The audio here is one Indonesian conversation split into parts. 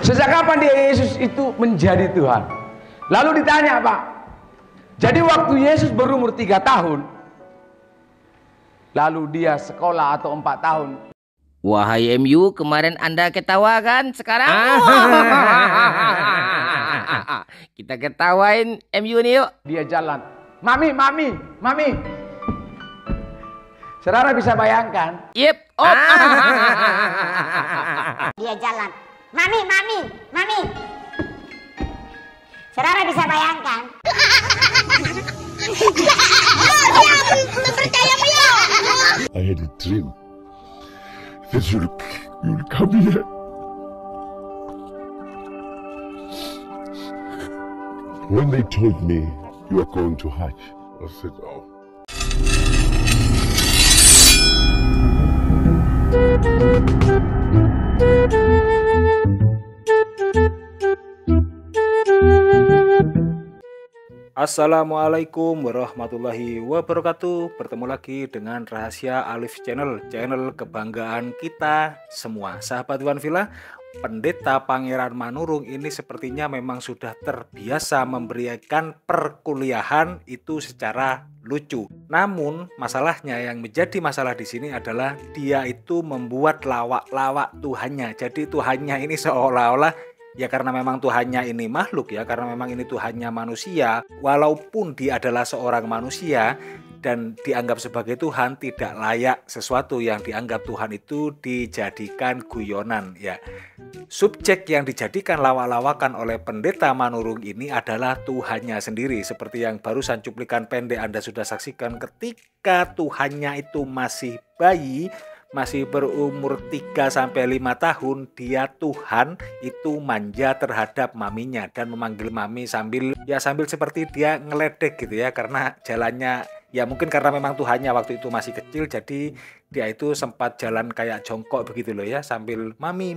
Sejak kapan dia Yesus itu menjadi Tuhan? Lalu ditanya, Pak, jadi waktu Yesus berumur 3 tahun, lalu dia sekolah atau 4 tahun. Wahai MU, kemarin Anda ketawa kan? Sekarang kita ketawain MU nih yuk. Dia jalan, mami. Saudara bisa bayangkan? Yep. Dia jalan, mami. Saudara bisa bayangkan? I had a dream that you'll come here. When they told me you are going to Hajj, I said, oh. Assalamualaikum warahmatullahi wabarakatuh. Bertemu lagi dengan Rahasia Alif Channel, channel kebanggaan kita semua. Sahabat Wan Villa, Pendeta Pangeran Manurung ini sepertinya memang sudah terbiasa memberikan perkuliahan itu secara lucu. Namun masalahnya yang menjadi masalah di sini adalah dia itu membuat lawak-lawak Tuhannya. Jadi Tuhannya ini seolah-olah ya karena memang Tuhannya ini makhluk ya, karena memang ini Tuhannya manusia, walaupun dia adalah seorang manusia dan dianggap sebagai Tuhan, tidak layak sesuatu yang dianggap Tuhan itu dijadikan guyonan ya. Subjek yang dijadikan lawak-lawakan oleh Pendeta Manurung ini adalah Tuhannya sendiri. Seperti yang barusan cuplikan pendek Anda sudah saksikan, ketika Tuhannya itu masih bayi, masih berumur 3-5 tahun, dia Tuhan itu manja terhadap maminya dan memanggil mami sambil seperti dia ngeledek gitu ya, karena jalannya ya mungkin karena memang Tuhannya waktu itu masih kecil, jadi dia itu sempat jalan kayak jongkok begitu loh ya, sambil mami.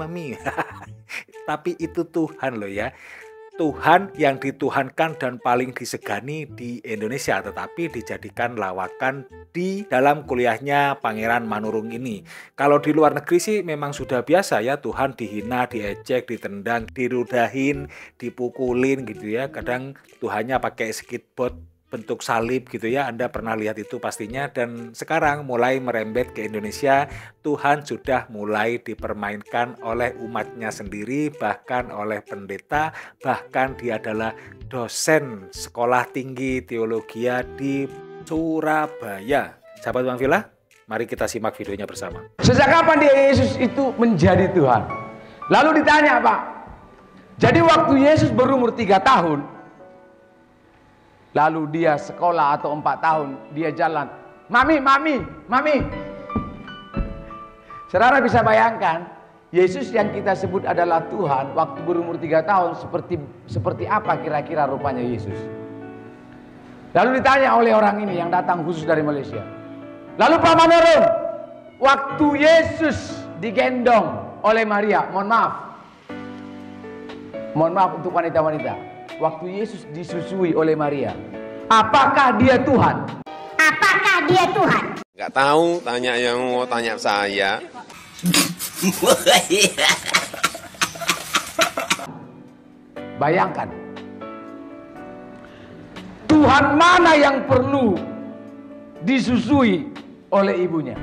Tapi itu Tuhan loh ya. Tuhan yang dituhankan dan paling disegani di Indonesia, tetapi dijadikan lawakan di dalam kuliahnya Pangeran Manurung ini. Kalau di luar negeri sih memang sudah biasa ya, Tuhan dihina, diejek, ditendang, dirudahin, dipukulin gitu ya. Kadang Tuhannya pakai skateboard bentuk salib gitu ya, Anda pernah lihat itu pastinya. Dan sekarang mulai merembet ke Indonesia, Tuhan sudah mulai dipermainkan oleh umatnya sendiri, bahkan oleh pendeta, bahkan dia adalah dosen sekolah tinggi teologi di Surabaya. Sahabat Wan Villa, mari kita simak videonya bersama. Sejak kapan dia Yesus itu menjadi Tuhan? Lalu ditanya, Pak, jadi waktu Yesus berumur 3 tahun, lalu dia sekolah atau 4 tahun, dia jalan, mami. Saudara bisa bayangkan, Yesus yang kita sebut adalah Tuhan waktu berumur 3 tahun seperti apa kira-kira rupanya Yesus? Lalu ditanya oleh orang ini yang datang khusus dari Malaysia. Lalu Pak Manurung, waktu Yesus digendong oleh Maria, mohon maaf untuk wanita-wanita, waktu Yesus disusui oleh Maria, apakah dia Tuhan? Apakah dia Tuhan? Nggak tahu, tanya yang mau tanya saya. Bayangkan, Tuhan mana yang perlu disusui oleh ibunya?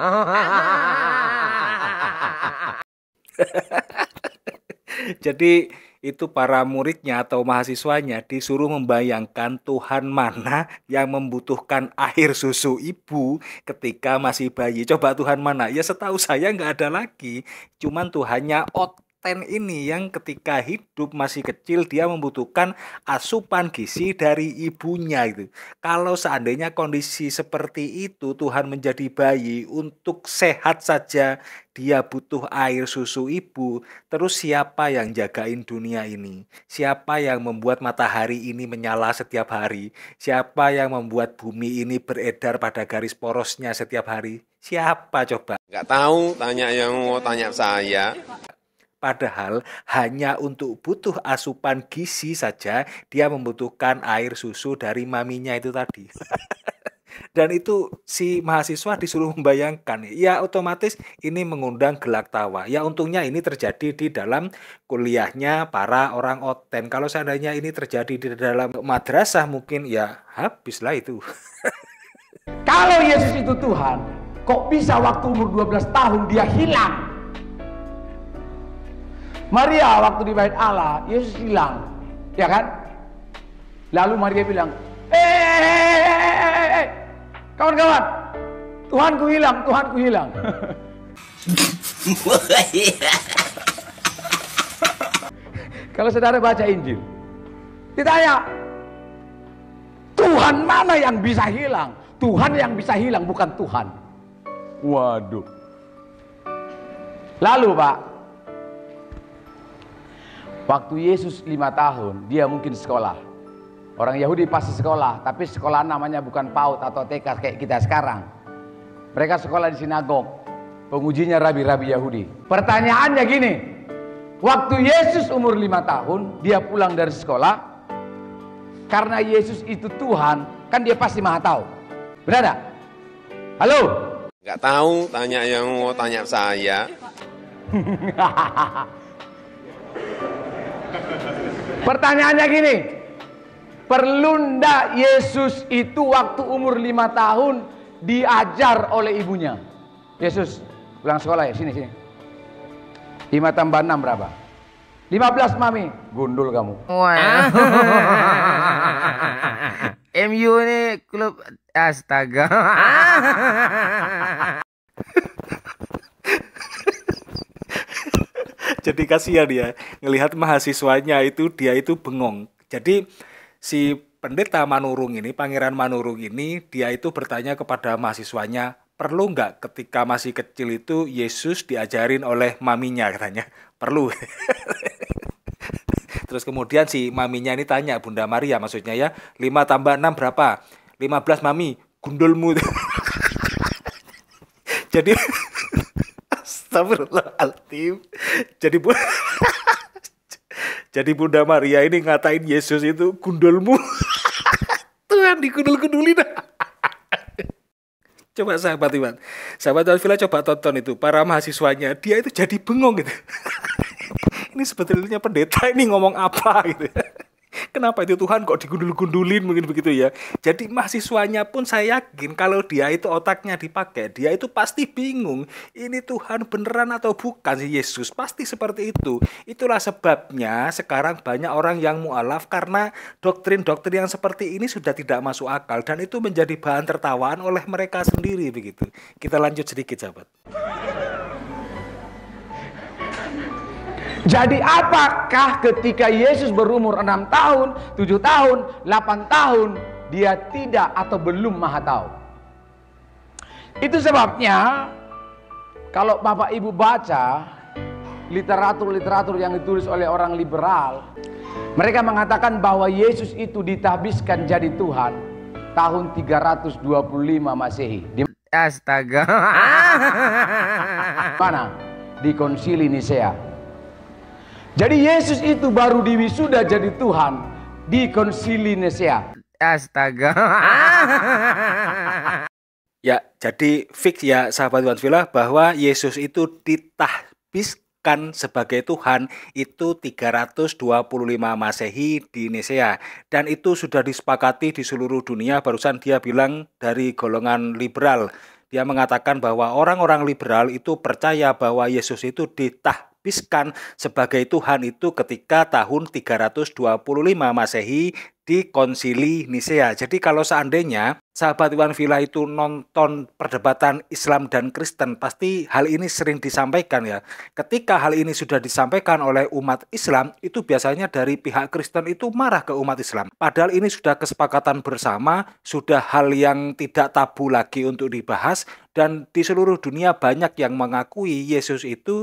Jadi itu para muridnya atau mahasiswanya disuruh membayangkan Tuhan mana yang membutuhkan air susu ibu ketika masih bayi. Coba Tuhan mana? Ya setahu saya nggak ada lagi. Cuman Tuhannya Oten ini yang ketika hidup masih kecil dia membutuhkan asupan gizi dari ibunya itu. Kalau seandainya kondisi seperti itu, Tuhan menjadi bayi, untuk sehat saja dia butuh air susu ibu. Terus siapa yang jagain dunia ini? Siapa yang membuat matahari ini menyala setiap hari? Siapa yang membuat bumi ini beredar pada garis porosnya setiap hari? Siapa coba? Nggak tahu, tanya yang mau tanya saya. Padahal hanya untuk butuh asupan gizi saja dia membutuhkan air susu dari maminya itu tadi. Dan itu si mahasiswa disuruh membayangkan, ya otomatis ini mengundang gelak tawa. Ya untungnya ini terjadi di dalam kuliahnya para orang oten. Kalau seandainya ini terjadi di dalam madrasah mungkin ya habislah itu. Kalau Yesus itu Tuhan, kok bisa waktu umur 12 tahun dia hilang? Maria waktu di bait Allah, Yesus hilang, ya kan? Lalu Maria bilang, kawan-kawan, Tuhanku hilang, Tuhanku hilang. Kalau saudara baca Injil, ditanya, Tuhan mana yang bisa hilang? Tuhan yang bisa hilang, bukan Tuhan. Waduh. Lalu Pak, waktu Yesus 5 tahun, dia mungkin sekolah. Orang Yahudi pasti sekolah, tapi sekolah namanya bukan PAUD atau TK kayak kita sekarang. Mereka sekolah di sinagog, pengujinya rabi-rabi Yahudi. Pertanyaannya gini, waktu Yesus umur 5 tahun, dia pulang dari sekolah, karena Yesus itu Tuhan, kan dia pasti maha tahu. Benar tak? Halo? Nggak tahu, tanya yang mau tanya saya. Pertanyaannya gini, perlu ndak Yesus itu waktu umur 5 tahun diajar oleh ibunya? Yesus pulang sekolah ya, sini. 5 tambah 6 berapa? 15 mami, gundul kamu. Wah. MU ini klub astaga. Jadi kasihan dia ngelihat mahasiswanya itu, dia itu bengong. Jadi si pendeta Manurung ini, Pangeran Manurung ini, dia itu bertanya kepada mahasiswanya, perlu nggak ketika masih kecil itu Yesus diajarin oleh maminya, katanya. Perlu. Terus kemudian si maminya ini tanya, Bunda Maria maksudnya ya, 5 tambah 6 berapa? 15 mami, gundulmu. Jadi astagfirullahaladzim. Jadi Bunda Maria ini ngatain Yesus itu gundulmu. Tuhan digundul-gundulin. Coba sahabat Iwan Villa coba tonton itu, para mahasiswanya, dia itu jadi bengong gitu. Ini sebetulnya pendeta ini ngomong apa gitu. Kenapa itu Tuhan kok digundul-gundulin mungkin begitu ya. Jadi mahasiswanya pun saya yakin kalau dia itu otaknya dipakai, dia itu pasti bingung. Ini Tuhan beneran atau bukan si Yesus? Pasti seperti itu. Itulah sebabnya sekarang banyak orang yang mualaf karena doktrin-doktrin yang seperti ini sudah tidak masuk akal. Dan itu menjadi bahan tertawaan oleh mereka sendiri begitu. Kita lanjut sedikit sahabat. Jadi apakah ketika Yesus berumur 6 tahun, 7 tahun, 8 tahun, dia tidak atau belum maha tahu? Itu sebabnya kalau Bapak Ibu baca literatur-literatur yang ditulis oleh orang liberal, mereka mengatakan bahwa Yesus itu ditahbiskan jadi Tuhan tahun 325 Masehi. Di Astaga. mana? Di Konsili Nisea. Jadi Yesus itu baru diwisuda jadi Tuhan di Konsili Nisea. Astaga. Ya, jadi fix ya sahabat Iwan Villa bahwa Yesus itu ditahbiskan sebagai Tuhan itu 325 Masehi di Nisea. Dan itu sudah disepakati di seluruh dunia. Barusan dia bilang dari golongan liberal. Dia mengatakan bahwa orang-orang liberal itu percaya bahwa Yesus itu ditahbiskan sebagai Tuhan itu ketika tahun 325 Masehi di Konsili Nisea. Jadi kalau seandainya sahabat Iwan Villa itu nonton perdebatan Islam dan Kristen, pasti hal ini sering disampaikan ya. Ketika hal ini sudah disampaikan oleh umat Islam, itu biasanya dari pihak Kristen itu marah ke umat Islam. Padahal ini sudah kesepakatan bersama, sudah hal yang tidak tabu lagi untuk dibahas, dan di seluruh dunia banyak yang mengakui Yesus itu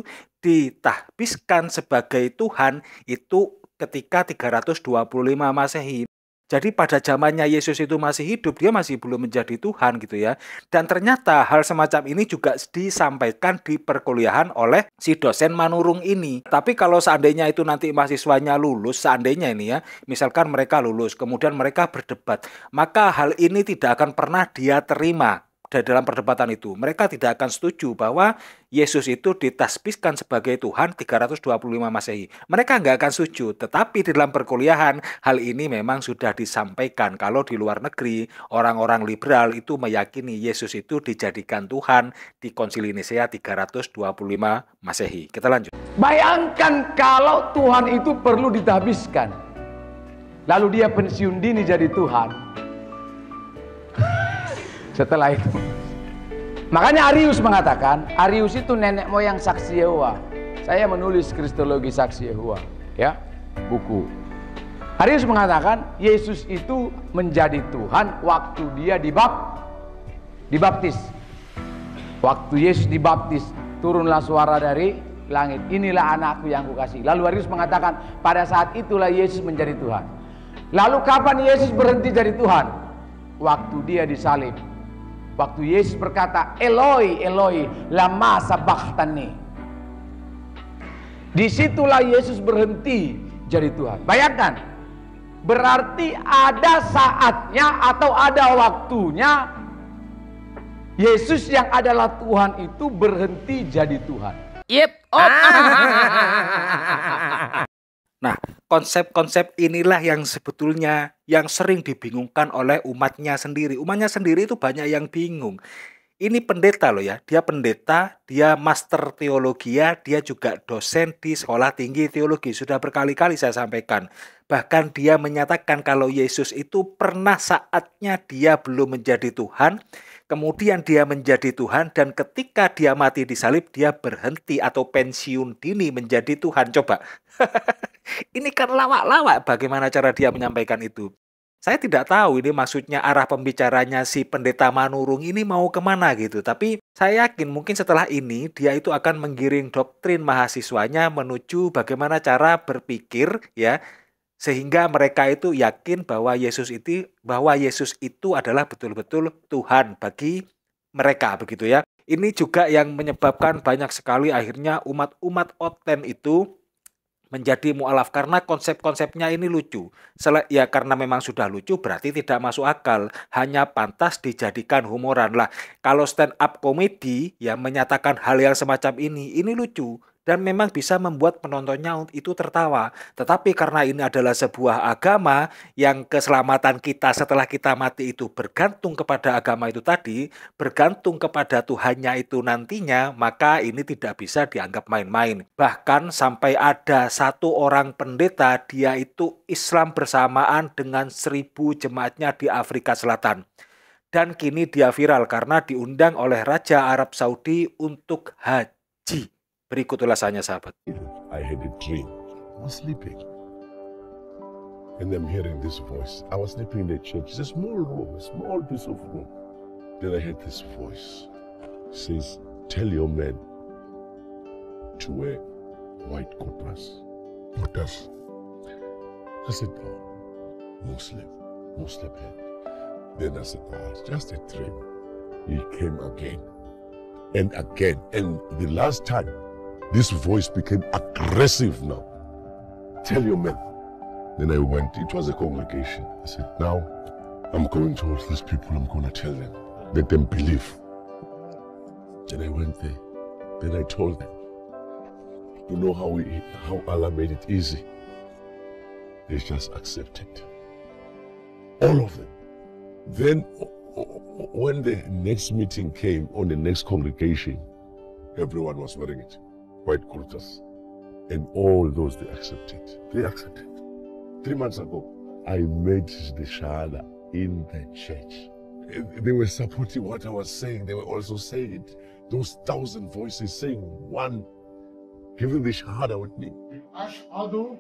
ditahbiskan sebagai Tuhan itu ketika 325 Masehi. Jadi pada zamannya Yesus itu masih hidup, dia masih belum menjadi Tuhan gitu ya. Dan ternyata hal semacam ini juga disampaikan di perkuliahan oleh si dosen Manurung ini. Tapi kalau seandainya itu nanti mahasiswanya lulus, seandainya ini ya, misalkan mereka lulus, kemudian mereka berdebat, maka hal ini tidak akan pernah dia terima. Dalam perdebatan itu mereka tidak akan setuju bahwa Yesus itu ditasbihkan sebagai Tuhan 325 Masehi. Mereka nggak akan setuju. Tetapi di dalam perkuliahan hal ini memang sudah disampaikan. Kalau di luar negeri orang-orang liberal itu meyakini Yesus itu dijadikan Tuhan di Konsili Nisea 325 Masehi. Kita lanjut. Bayangkan kalau Tuhan itu perlu ditabiskan, lalu dia pensiun dini jadi Tuhan. Setelah itu, makanya Arius mengatakan, Arius itu nenek moyang saksi Yehova. Saya menulis Kristologi Saksi Yehova, ya, buku. Arius mengatakan Yesus itu menjadi Tuhan waktu dia dibaptis. Waktu Yesus dibaptis, turunlah suara dari langit, inilah anakku yang kukasihi. Lalu Arius mengatakan pada saat itulah Yesus menjadi Tuhan. Lalu kapan Yesus berhenti jadi Tuhan? Waktu dia disalib. Waktu Yesus berkata, Eloi, Eloi, lama sabachthani. Disitulah Yesus berhenti jadi Tuhan. Bayangkan, berarti ada saatnya atau ada waktunya Yesus yang adalah Tuhan itu berhenti jadi Tuhan. Yep. Nah, konsep-konsep inilah yang sebetulnya yang sering dibingungkan oleh umatnya sendiri. Umatnya sendiri itu banyak yang bingung. Ini pendeta loh ya, dia pendeta, dia master teologi, dia juga dosen di sekolah tinggi teologi. Sudah berkali-kali saya sampaikan. Bahkan dia menyatakan kalau Yesus itu pernah saatnya dia belum menjadi Tuhan, kemudian dia menjadi Tuhan, dan ketika dia mati di salib, dia berhenti atau pensiun dini menjadi Tuhan. Coba, ini kan lawak-lawak bagaimana cara dia menyampaikan itu. Saya tidak tahu ini maksudnya arah pembicaranya si pendeta Manurung ini mau kemana gitu. Tapi saya yakin mungkin setelah ini dia itu akan menggiring doktrin mahasiswanya menuju bagaimana cara berpikir ya. Sehingga mereka itu yakin bahwa Yesus itu adalah betul-betul Tuhan bagi mereka begitu ya. Ini juga yang menyebabkan banyak sekali akhirnya umat-umat Oten itu menjadi mu'alaf karena konsep-konsepnya ini lucu. Ya karena memang sudah lucu berarti tidak masuk akal, hanya pantas dijadikan humoran lah. Kalau stand up komedi yang menyatakan hal yang semacam ini lucu dan memang bisa membuat penontonnya itu tertawa. Tetapi karena ini adalah sebuah agama yang keselamatan kita setelah kita mati itu bergantung kepada agama itu tadi, bergantung kepada Tuhannya itu nantinya, maka ini tidak bisa dianggap main-main. Bahkan sampai ada satu orang pendeta, dia itu Islam bersamaan dengan 1000 jemaatnya di Afrika Selatan. Dan kini dia viral karena diundang oleh Raja Arab Saudi untuk haji. Berikut ulasannya sahabat. I had a dream. I was sleeping. And I'm hearing this voice. I was sleeping in the church. It's a small room, a small piece of room. Then I heard this voice. It says, tell your men to wear white kurtas. Kurtas. I said, oh, Muslim head. Then I said, oh, it's just a dream. He came again. And again. And the last time, this voice became aggressive now. Tell your men. Then I went. It was a congregation. I said, now I'm going towards these people. I'm going to tell them. Let them believe. Then I went there. Then I told them. You know how Allah made it easy? They just accepted. All of them. Then when the next meeting came on the next congregation, everyone was wearing it. White kurtas. And all those they accepted. They accepted. 3 months ago, I made the shahada in the church. They were supporting what I was saying. They were also saying it. Those 1,000 voices saying one, giving the shahada with me. Ashhadu,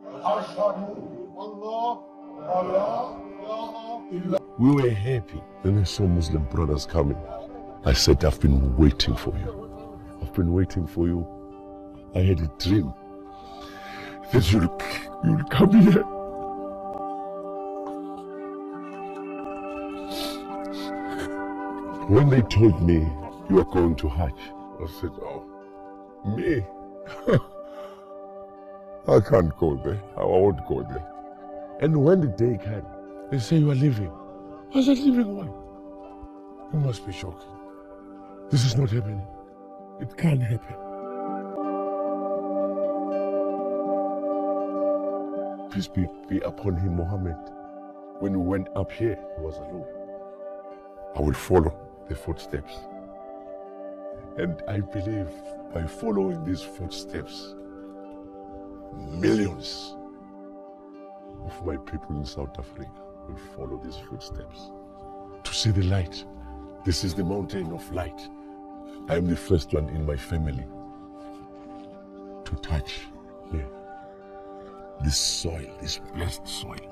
Allah. We were happy. Then I saw Muslim brothers coming. I said, I've been waiting for you. I've been waiting for you. I had a dream that you'll come here. When they told me you are going to Hajj, I said, oh, me? I can't go there. I won't go there. And when the day came, they say you are leaving. I said, leaving what? You must be joking. This is not happening. It can't happen. Peace be upon him, Muhammad. When we went up here, he was alone. I will follow the footsteps. And I believe by following these footsteps, millions of my people in South Africa will follow these footsteps to see the light. This is the mountain of light. I am the first one in my family to touch here. This soil, this blessed soil.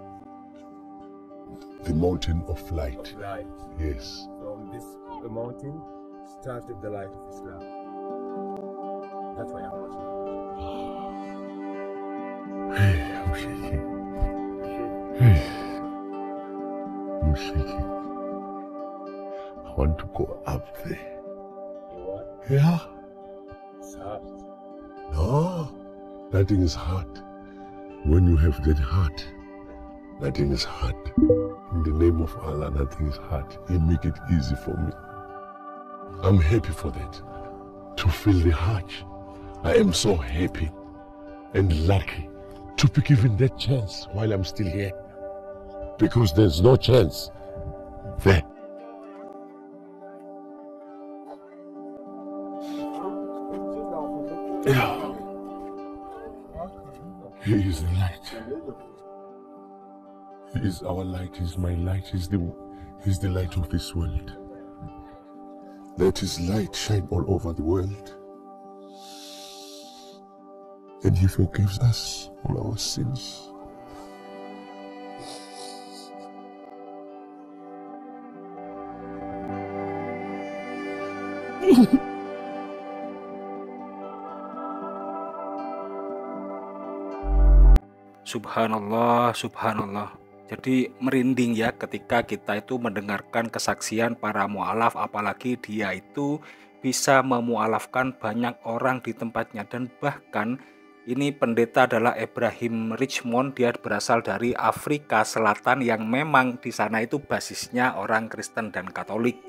The mountain of light. Yes. From the mountain started the light of Islam. That's why I'm watching. Hey, I'm shaking. Hey, I'm shaking. I want to go up there. You what? Yeah. It's hard. No, nothing is hard. When you have that heart, nothing is hard. In the name of Allah, nothing is hard. He make it easy for me. I'm happy for that. To feel the heart. I am so happy and lucky to be given that chance while I'm still here. Because there's no chance there. Yeah. He is the light. He is our light. He is my light. He's the light of this world. Let his light shine all over the world. And he forgives us all our sins. Subhanallah, subhanallah. Jadi merinding ya ketika kita itu mendengarkan kesaksian para mu'alaf, apalagi dia itu bisa memu'alafkan banyak orang di tempatnya. Dan bahkan ini pendeta adalah Ibrahim Richmond, dia berasal dari Afrika Selatan yang memang di sana itu basisnya orang Kristen dan Katolik.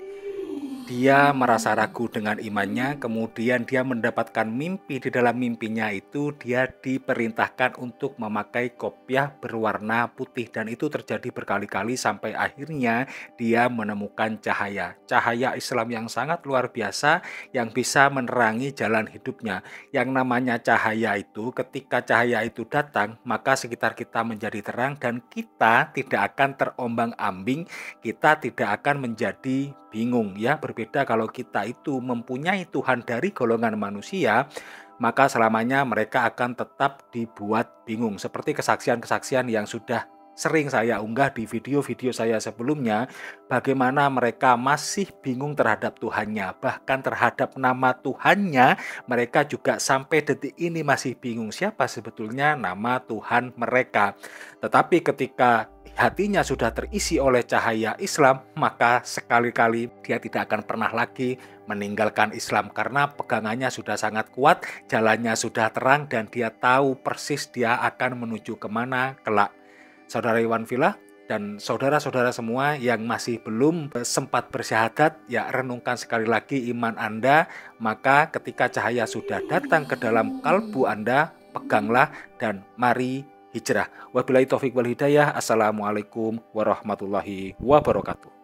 Dia merasa ragu dengan imannya, kemudian dia mendapatkan mimpi. Di dalam mimpinya itu dia diperintahkan untuk memakai kopiah berwarna putih, dan itu terjadi berkali-kali sampai akhirnya dia menemukan cahaya Islam yang sangat luar biasa yang bisa menerangi jalan hidupnya. Yang namanya cahaya itu, ketika cahaya itu datang, maka sekitar kita menjadi terang dan kita tidak akan terombang-ambing, kita tidak akan menjadi bingung ya. Berbeda kalau kita itu mempunyai Tuhan dari golongan manusia, maka selamanya mereka akan tetap dibuat bingung. Seperti kesaksian-kesaksian yang sudah sering saya unggah di video-video saya sebelumnya, bagaimana mereka masih bingung terhadap Tuhannya, bahkan terhadap nama Tuhannya mereka juga sampai detik ini masih bingung siapa sebetulnya nama Tuhan mereka. Tetapi ketika hatinya sudah terisi oleh cahaya Islam, maka sekali-kali dia tidak akan pernah lagi meninggalkan Islam karena pegangannya sudah sangat kuat, jalannya sudah terang, dan dia tahu persis dia akan menuju kemana kelak. Saudara Iwan Villa dan saudara-saudara semua yang masih belum sempat bersyahadat, ya renungkan sekali lagi iman Anda, maka ketika cahaya sudah datang ke dalam kalbu Anda, peganglah dan mari hijrah. Wabillahi taufiq wal hidayah. Assalamualaikum warahmatullahi wabarakatuh.